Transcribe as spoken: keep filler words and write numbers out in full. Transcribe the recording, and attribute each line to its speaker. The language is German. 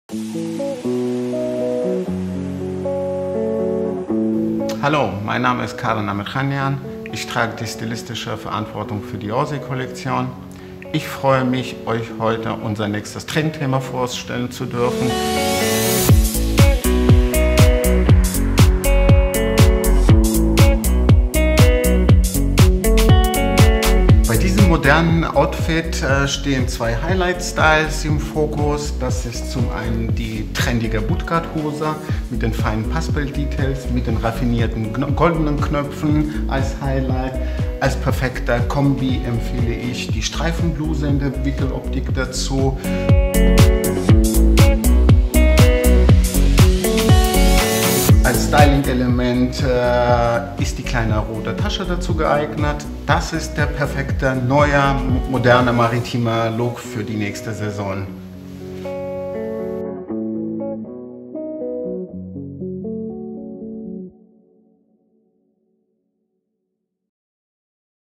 Speaker 1: Hallo, mein Name ist Karen Amirkhanyan. Ich trage die stilistische Verantwortung für die Orsay-Kollektion. Ich freue mich, euch heute unser nächstes Trendthema vorstellen zu dürfen. Bei diesem modernen Outfit äh, stehen zwei Highlight-Styles im Fokus. Das ist zum einen die trendige Bootcut-Hose mit den feinen Paspel-Details, mit den raffinierten goldenen Knöpfen als Highlight. Als perfekter Kombi empfehle ich die Streifenbluse in der Wickeloptik dazu. Als Styling-Element äh, ist die kleine rote Tasche dazu geeignet. Das ist der perfekte, neue, moderne, maritimer Look für die nächste Saison.